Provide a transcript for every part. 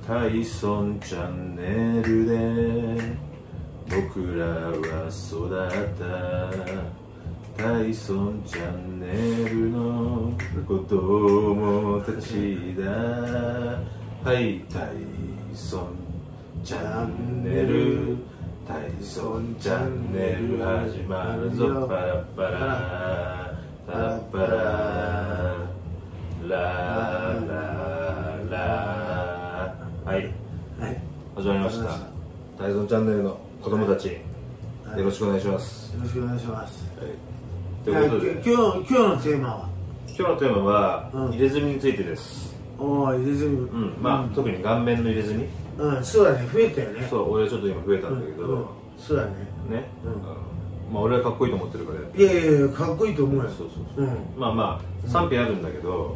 タイソンチャンネルで僕らは育ったタイソンチャンネルの子供たちだ。はい、タイソンチャンネル、タイソンチャンネル始まるぞ。パラパラパラパララララ。はい、始まりました。タイソンチャンネルの子供たち、よろしくお願いします。 よろしくお願いします。 ということで、 今日のテーマは、 入れ墨についてです。 おお、入れ墨。 特に顔面の入れ墨。 そうだね、増えたよね。 そう、俺はちょっと今増えたんだけど。 そうだね。 俺はかっこいいと思ってるから。 いやいや、かっこいいと思うよ。 そう。賛否あるんだけど、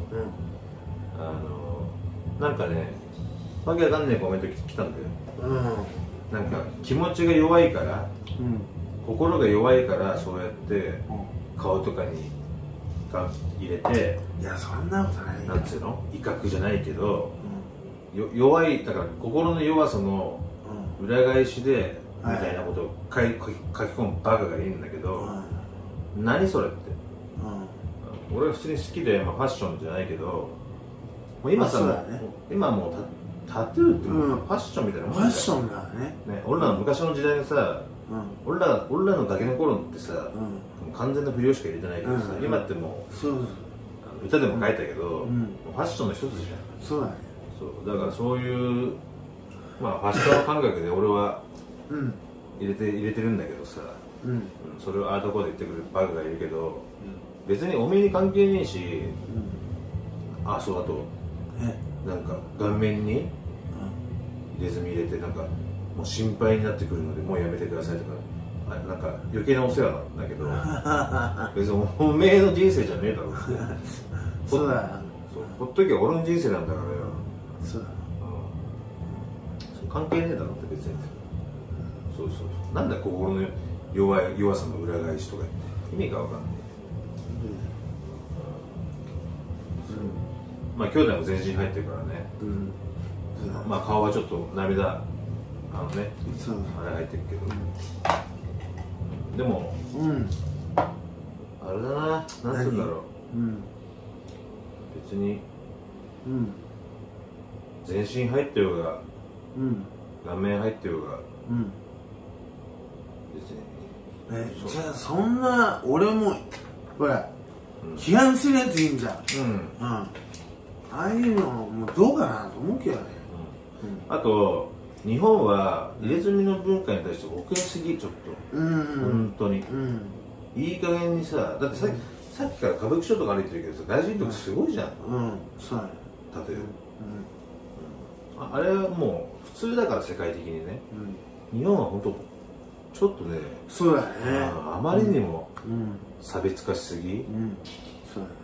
なんかね、わけわかんないコメント来たんだよ。なんか気持ちが弱いから、心が弱いからそうやって顔とかに入れて、 いやそんなことない。 なんつうの、威嚇じゃないけど、弱いだから心の弱さの裏返しでみたいなことを書き込むバカがいるんだけど、何それって。俺は普通に好きで、ファッションじゃないけど、もう今さ、今もうタトゥーってファッションみたいなもんだよ。 ファッションだね。 俺らの昔の時代のさ、俺らのガキの頃ってさ、完全な不良しか入れてないけどさ、今ってもう歌でも書いたけど、ファッションの一つじゃん。 そうだね。 そうだからそういうファッション感覚で俺は入れてるんだけどさ、それをああどこで言ってくるバカがいるけど、別におめえに関係ねえし、あとなんか顔面に入れ墨入れて、なんかもう心配になってくるのでもうやめてくださいとか、なんか余計なお世話なんだけど別におめえの人生じゃねえだろって。 そうだ。 ほっときゃ俺の人生なんだからよ。 そうだ。 関係ねえだろって別に。そうなんだ心の弱さの裏返しとか言って意味が分かんない。兄弟も全身入ってるからね。顔はちょっと涙あれ入ってるけど、でもあれだな、なんつうんだろう、別に全身入ってようが顔面入ってようが別に。 じゃあそんな俺もほら批判するやついいんじゃん。ああいうのもどうかなと思うけどね。 あと日本は入れ墨の文化に対して遅れすぎ、ちょっと本当にいい加減にさ、だってさっきから歌舞伎町とか歩いてるけどさ、外人とかすごいじゃん。 そうだね。 例えばあれはもう普通だから世界的にね。日本は本当ちょっとね、 そうだね、 あまりにも差別化しすぎ。 そうだね。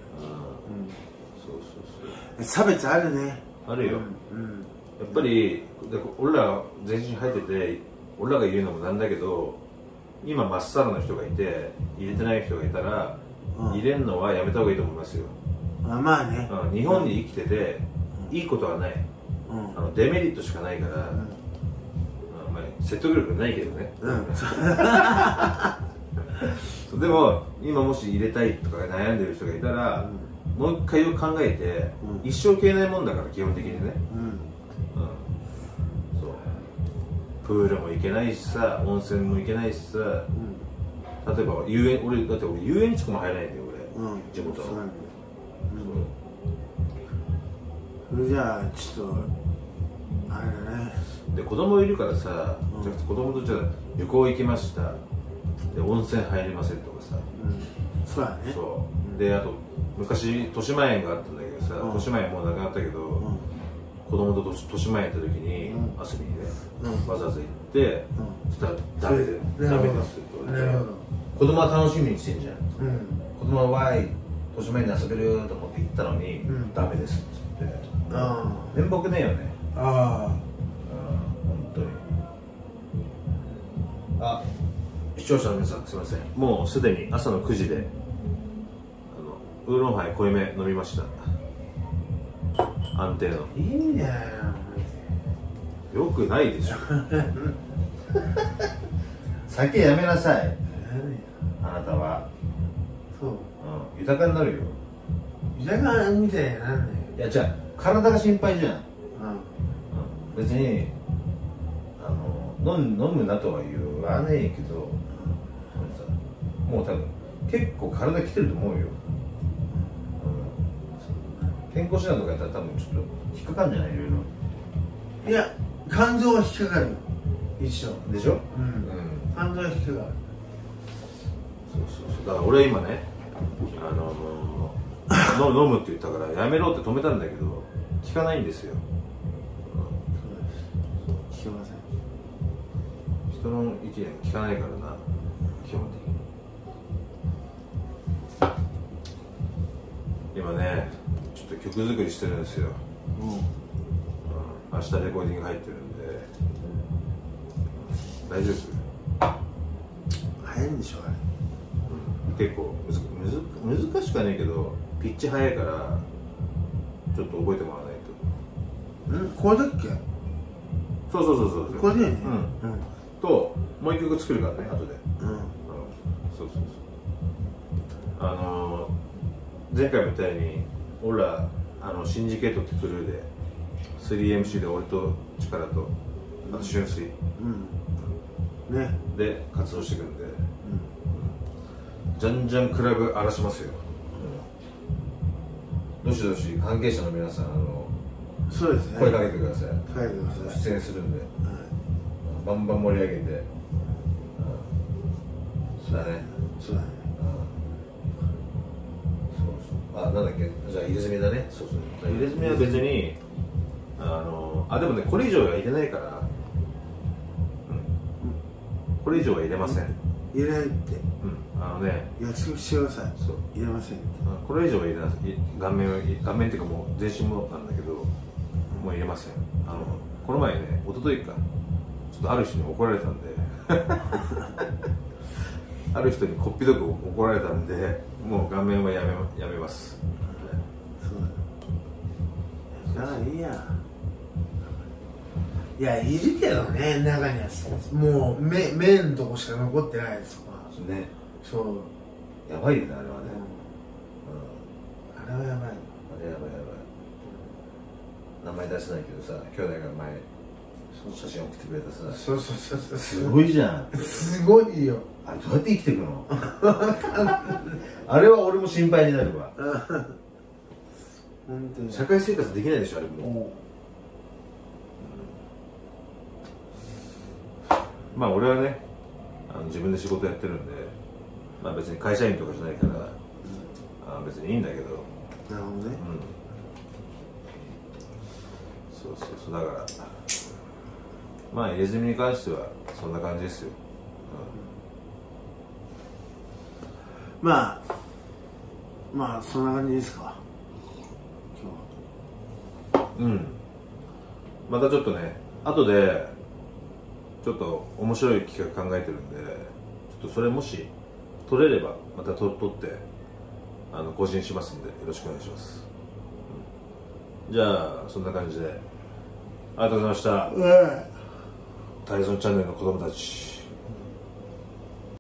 そう差別あるね。 あるよ。やっぱり俺ら全身入ってて、俺らが言うのもなんだけど、今まっさらな人がいて入れてない人がいたら、入れるのはやめた方がいいと思いますよ。 まあね。 日本に生きてていいことはない。デメリットしかないから、説得力ないけどね。でも今もし入れたいとか悩んでる人がいたら、もう一回よく考えて、一生消えないもんだから基本的にね。プールも行けないしさ、温泉も行けないしさ、例えば遊園地とかも入らないんだよ俺、地元の。 それじゃあちょっとあれだね。 で子供いるからさ、子供とじゃあ旅行行きましたで温泉入りませんとかさ、 そうだね。 そうで、あと昔豊島園があったんだけどさ、豊島園もうなくなったけど、子供と豊島園行った時に遊びにね、わざわざ行って、そしたらダメですって言われて、子供は楽しみにしてんじゃん。子供はわーい豊島園で遊べると思って行ったのに、ダメですっつって、面目ねえよね。本当に。視聴者の皆さんすいません、もうすでに朝の9時でウーロンハイ濃いめ飲みました。安定の。 いいんだよ。 よくないでしょ酒やめなさい、あなたは。 そう、 豊かになるよ。 豊かみたいになんねいや、じゃあ体が心配じゃん。別に飲むなとは言わねえけど、もう多分結構体きてると思うよ。健康診断とかやったら多分ちょっと引っかかんじゃない？いろいろ。 いや、肝臓は引っかかるよ、一緒でしょ。 肝臓は引っかかる。 そうだから俺今ね、飲むって言ったからやめろって止めたんだけど聞かないんですよ。 聞けません。 人の意見聞かないからな、基本的に。今ね、ちょっと曲作りしてるんですよ。明日レコーディング入ってるんで、大丈夫です？ 早いんでしょ、あれ。 結構難しくはないけどピッチ早いからちょっと覚えてもらわないと。 これだっけ？ そうこれだよね。 ともう一曲作るからね、後で。そう前回も言ったように俺らシンジケートってクルーで 3MC で俺と力とあと春水ねで活動していくんで、じゃんじゃんクラブ荒らしますよ。どしどし関係者の皆さんそうですね、 声かけてください。出演するんで、バンバン盛り上げて、そうだね。なんだっけ、じゃあ入れ墨だね。入れ墨は別にでもね、これ以上は入れないから、これ以上は入れません。 入れないって約束してください。 そう、 入れません。 これ以上は入れない。顔面っていうかもう全身もなんだけど、もう入れません。この前ね、一昨日かちょっとある人に怒られたんである人にこっぴどく怒られたんで、もう顔面はやめます。 そうだからいいや。いや、いるけどね、中にはもう目のとこしか残ってないですとかね。 そう、 やばいよね、あれはね。 あれはやばい。 あれやばい。名前出せないけどさ、兄弟が前写真送ってくれたさ。 そうすごいじゃん。 すごいよ。 あれどうやって生きていくのあれは俺も心配になるわ。 本当に社会生活できないでしょ、あれも。まあ俺はね、自分で仕事やってるんで、まあ別に会社員とかじゃないから、別にいいんだけど。 なるほどね。 そうだからまあ入れ墨に関してはそんな感じですよ。 まあそんな感じですか、今日は。 またちょっとね、後でちょっと面白い企画考えてるんで、ちょっとそれもし撮れればまた撮って更新しますんで、よろしくお願いします。じゃあそんな感じでありがとうございました。タイソンチャンネルの子供たち。